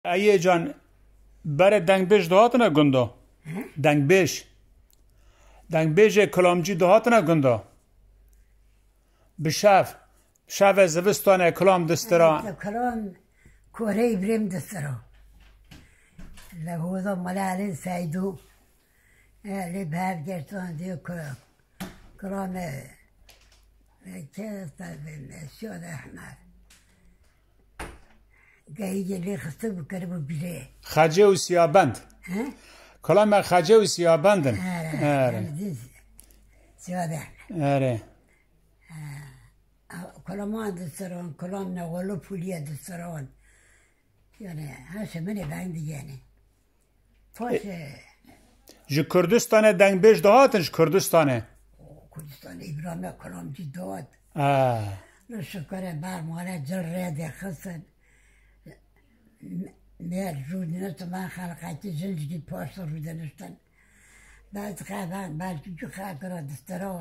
ایه جان بره دنگ بیش دهات نه گندا دنگ بیش کلامجی دهات نه گندا بشاف شاف زوستانه کلام دسترا کلام کوره بریم دسترا لهودا ملالي سايدو اللي بهاب جرتون ديو كلام كيف السود احمر قايجي اللي خصو بكربو بليه خاجه و سیابند کلام خاجه و سیابندن سود احمر اره كلامان دسترون كلام نقولو بوليه دسترون يعني هاش مني بعندي يعني فاش جو کردستان دنگ بیش دهاتش کردستانه كردستان إبراهيم كلام جداد آه نشكر بار مالا جرد خسن مير رود نشت ما خلقاتي زنجي باش رود نشتن بعد خابان بعد جو خاكرا دسترا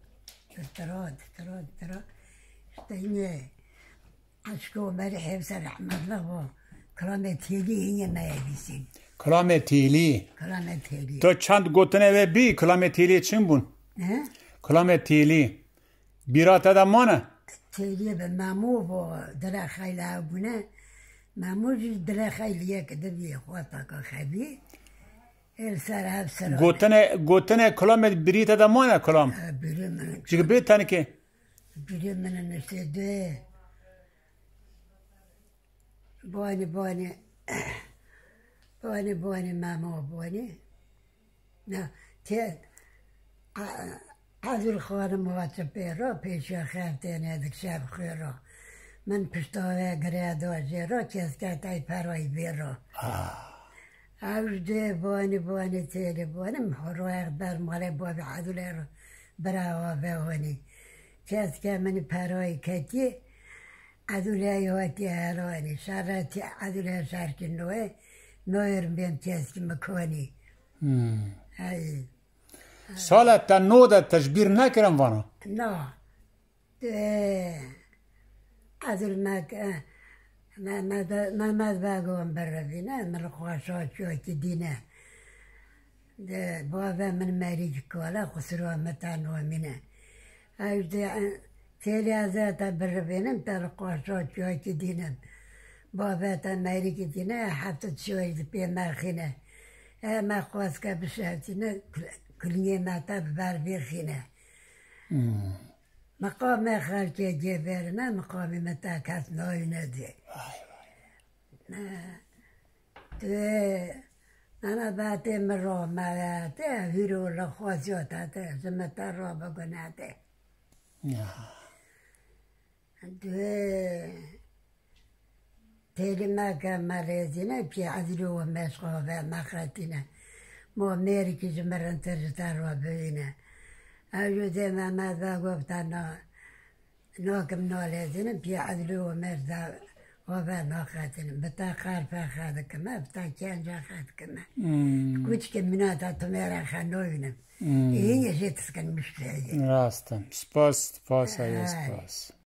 استني أشكو مرحب سر رحمة الله کلام تیلی هی ما بیسیم کلام تیلی تو چند گوتنه و بی کلام تیلی چین بون کلام تیلی بیرات دمانه تیلی به مامو با دل خیلی بونه مامو دل خیلیه که دبی خواتا که خبی سر هف سر گوتنه کلام بیریت دمانه کلام بیری من چیکه بیتن که بیری من نشده بواني ماما بواني نا تي عذر خوانم مواتب بيرو بيشا خافتين هذاك شاب خيرو من بشتوه قريادو جيرو تيز كاتاي باروي بيرو عوش دي بواني تيلي بواني محورو اخبار مغلي بوابي عذر براوا بواني تيز كامني باروي كاتي عدولای هاتی هرانی شرطی عدولای شرکی نوه نویر بیم تیسکی مکانی سالت تا نو دا تشبیر نکرم وانا نه عدول ما باگوان برفینه من خواشات شوکی دینه بابا من مریج کوالا خسروا متانو منه تیلی ازت بربینم تر قاشات جایی که دینم بابا تا میری که دینه حتی شوی پی مرخینه ما خواست که بشهتینه کلیه مطب بر بیرخینه مقام خلقی جبرنه مقام متاکت نای نده انا باتی مرا مراته هیرو لخواسیاته زمتا را بگناته تیلی ما که مرزینه پی عدلو و مشقا و مخرطینه ما میری که جمرن ترجتر رو ببینه اوجوده محمد با گفتن ناکم نالزینه پی عدلو و مشقا و مخرطینه بتا خرف خرد کمه بتا کنجا خرد کمه کچ که مناتا تو میره خنوینم این یه شیطس کن مشتهی راستم سپاس